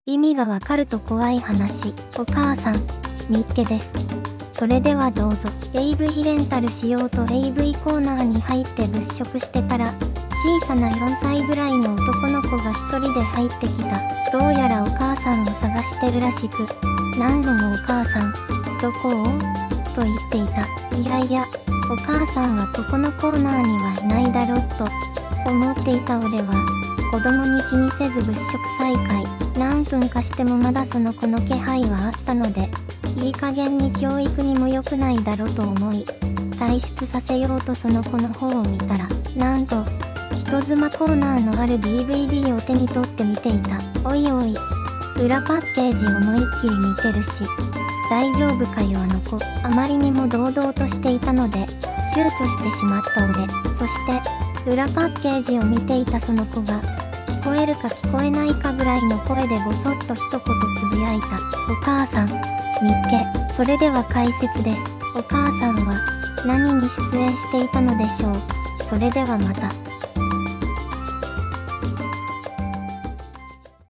意味がわかると怖い話。お母さん、日記です。それではどうぞ。AV レンタルしようと AV コーナーに入って物色してたら、小さな4歳ぐらいの男の子が一人で入ってきた。どうやらお母さんを探してるらしく、何度もお母さん、どこをと言っていた。いやいや、お母さんはここのコーナーにはいないだろうと思っていた俺は、子供に気にせず物色再開。何分かしてもまだその子の気配はあったので、いい加減に教育にも良くないだろうと思い、退出させようとその子の方を見たら、なんと、人妻コーナーのある DVD を手に取って見ていた。おいおい、裏パッケージ思いっきり似てるし、大丈夫かよあの子。あまりにも堂々としていたので、躊躇してしまった俺。そして、裏パッケージを見ていたその子が、聞こえるか聞こえないかぐらいの声でボソッと一言つぶやいた。お母さん、日記。それでは解説です。お母さんは、何に出演していたのでしょう。それではまた。